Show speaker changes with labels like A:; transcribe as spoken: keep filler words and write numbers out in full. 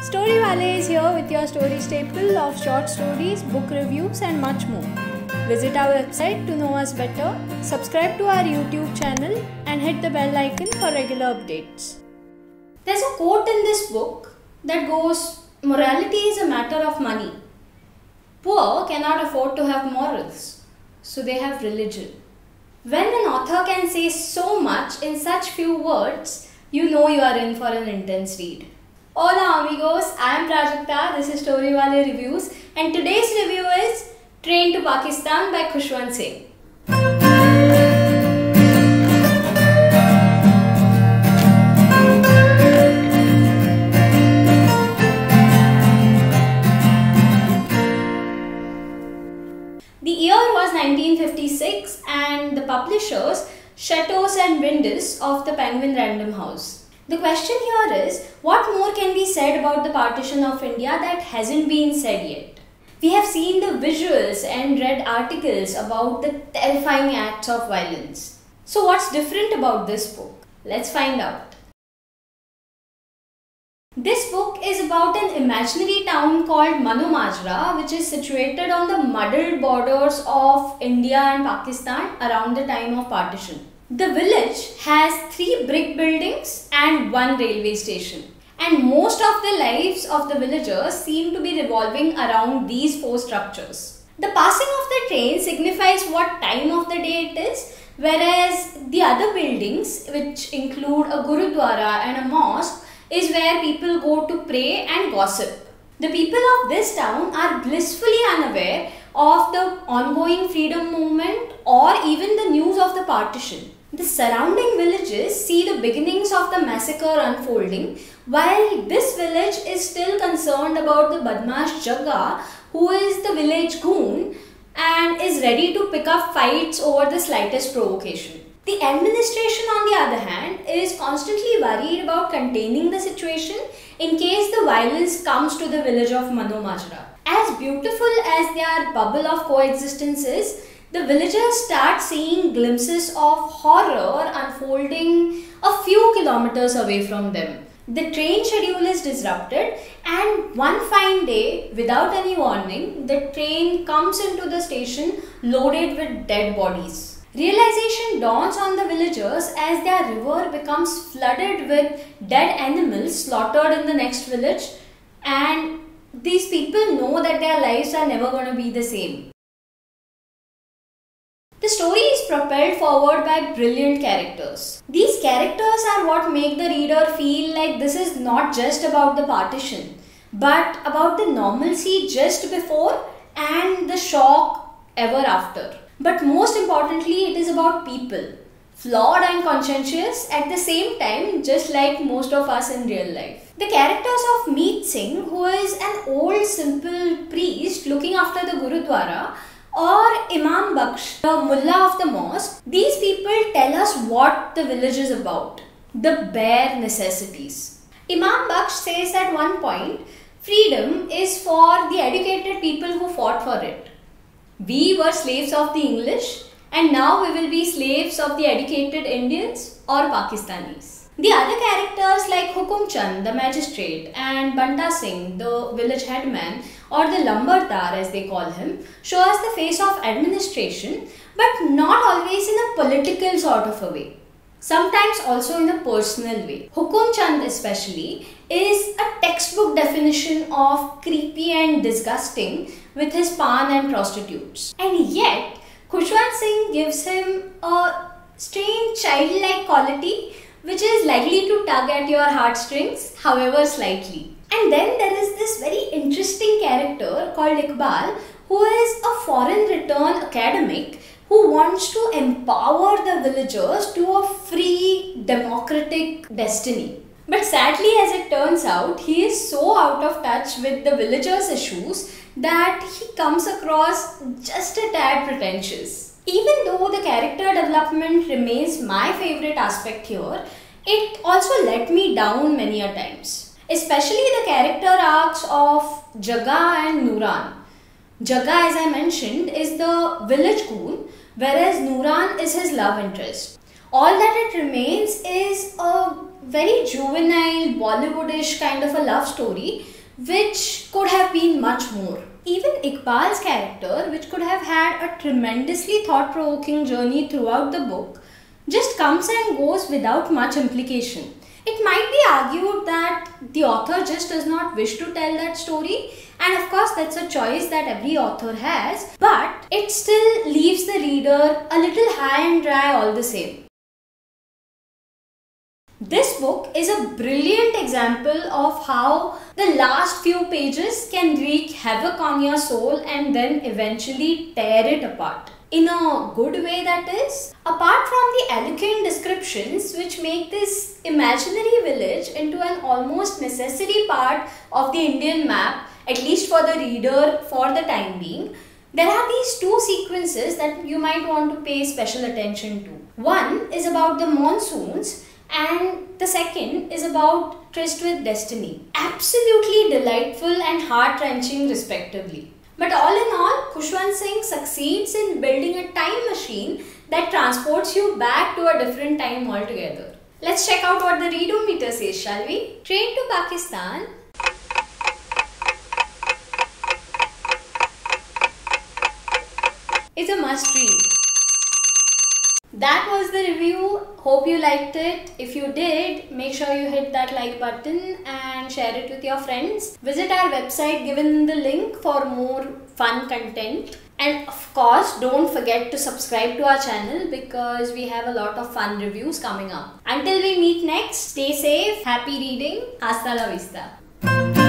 A: Storywale is here with your story staple of short stories, book reviews, and much more. Visit our website to know us better, subscribe to our YouTube channel, and hit the bell icon for regular updates.
B: There's a quote in this book that goes, "Morality is a matter of money. Poor cannot afford to have morals, so they have religion." When an author can say so much in such few words, you know you are in for an intense read. Hola amigos, I am Prajakta, this is Storywale Reviews, and today's review is Train to Pakistan by Khushwant Singh. The year was nineteen fifty-six and the publishers Chateaux and Windus of the Penguin Random House. The question here is, what more can be said about the partition of India that hasn't been said yet? We have seen the visuals and read articles about the terrifying acts of violence. So what's different about this book? Let's find out. This book is about an imaginary town called Manumajra, which is situated on the muddled borders of India and Pakistan around the time of partition. The village has three brick buildings and one railway station, and most of the lives of the villagers seem to be revolving around these four structures. The passing of the train signifies what time of the day it is, whereas the other buildings, which include a Gurudwara and a mosque, is where people go to pray and gossip. The people of this town are blissfully unaware of the ongoing freedom movement or even the news of the partition. The surrounding villages see the beginnings of the massacre unfolding, while this village is still concerned about the Badmash Jagga, who is the village goon and is ready to pick up fights over the slightest provocation. The administration, on the other hand, is constantly worried about containing the situation in case the violence comes to the village of Manumajra. As beautiful as their bubble of coexistence is, the villagers start seeing glimpses of horror unfolding a few kilometers away from them. The train schedule is disrupted, and one fine day, without any warning, the train comes into the station loaded with dead bodies. Realization dawns on the villagers as their river becomes flooded with dead animals slaughtered in the next village, and these people know that their lives are never going to be the same. The story is propelled forward by brilliant characters. These characters are what make the reader feel like this is not just about the partition, but about the normalcy just before and the shock ever after. But most importantly, it is about people, flawed and conscientious at the same time, just like most of us in real life. The characters of Meet Singh, who is an old simple priest looking after the Gurudwara, or Imam Baksh, the mullah of the mosque, these people tell us what the village is about, the bare necessities. Imam Baksh says at one point, freedom is for the educated people who fought for it. We were slaves of the English, and now we will be slaves of the educated Indians or Pakistanis. The other characters like Hukum Chand, the magistrate, and Banta Singh, the village headman, or the Lambardar as they call him, show us the face of administration, but not always in a political sort of a way. Sometimes also in a personal way. Hukum Chand especially is a textbook definition of creepy and disgusting with his pan and prostitutes. And yet, Khushwant Singh gives him a strange childlike quality which is likely to tug at your heartstrings, however slightly. And then there is this very interesting character called Iqbal, who is a foreign return academic who wants to empower the villagers to a free, democratic destiny. But sadly, as it turns out, he is so out of touch with the villagers' issues that he comes across just a tad pretentious. Even though the character development remains my favorite aspect here, it also let me down many a times. Especially the character arcs of Jagga and Nuran. Jagga, as I mentioned, is the village goon, whereas Nuran is his love interest. All that it remains is a very juvenile, Bollywoodish kind of a love story, which could have been much more. Even Iqbal's character, which could have had a tremendously thought-provoking journey throughout the book, just comes and goes without much implication. It might be argued that the author just does not wish to tell that story, and of course that's a choice that every author has, but it still leaves the reader a little high and dry all the same. This book is a brilliant example of how the last few pages can wreak havoc on your soul and then eventually tear it apart. In a good way, that is. Apart from the eloquent descriptions which make this imaginary village into an almost necessary part of the Indian map, at least for the reader for the time being, there are these two sequences that you might want to pay special attention to. One is about the monsoons, and the second is about Tryst with Destiny. Absolutely delightful and heart-wrenching respectively. But all in all, Khushwant Singh succeeds in building a time machine that transports you back to a different time altogether. Let's check out what the Readometer says, shall we? Train to Pakistan is a must read. That was the review. Hope you liked it. If you did, make sure you hit that like button and share it with your friends. Visit our website given in the link for more fun content. And of course, don't forget to subscribe to our channel because we have a lot of fun reviews coming up. Until we meet next, stay safe, happy reading, hasta la vista.